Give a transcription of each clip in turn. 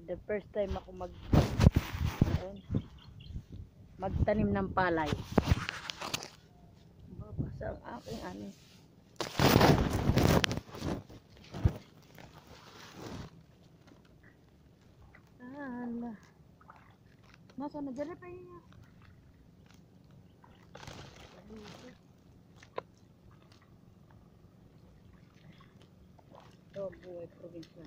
the first time ako magtanim ng palay. Babasa ang aking ani. Ala. Nasa na dyan pa niya? Ito, buhay probinsya.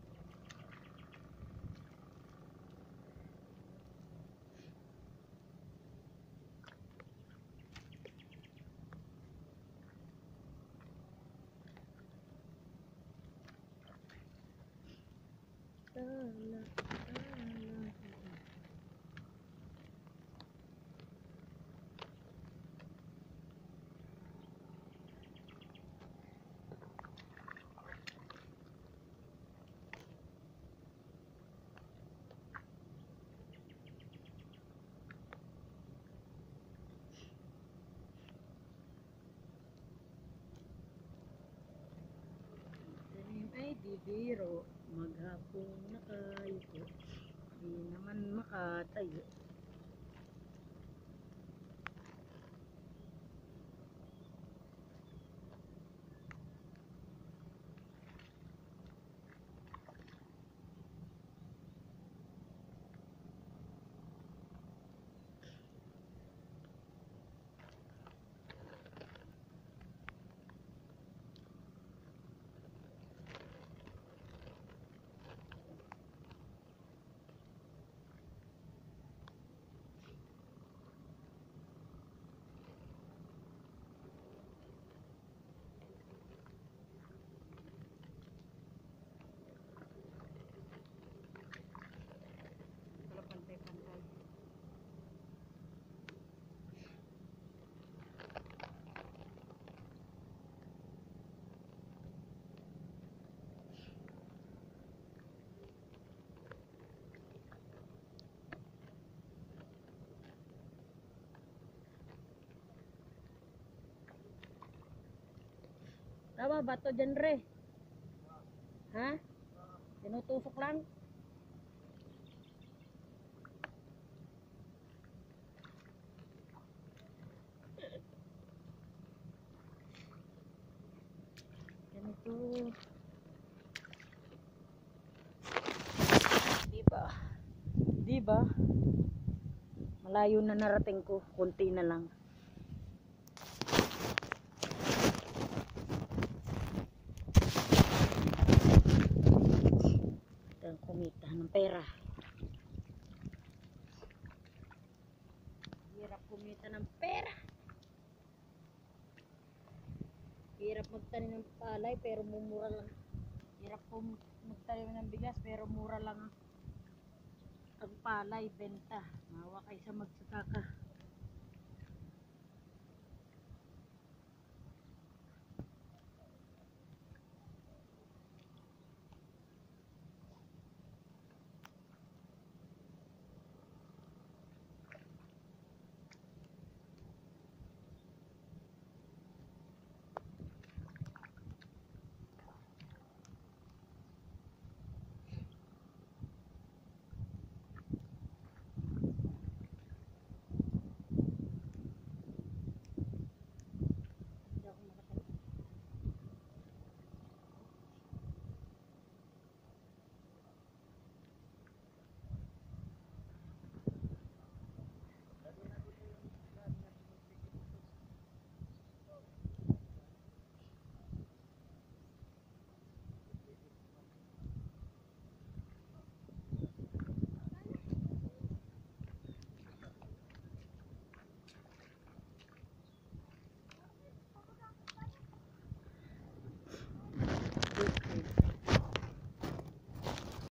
Ay di biro, maghapon na kayo po, di naman makatayo. Tama ba to dyan re? Ha? Tinutusok lang? Ganito. Diba? Diba? Malayo na narating ko. Kunti na lang. Kumita ng pera. Hirap kumita ng pera. Hirap magtanim ng palay pero mumura lang. Hirap magtanim ng bigas pero mura lang ang palay benta. Mawa kayo sa magsasaka.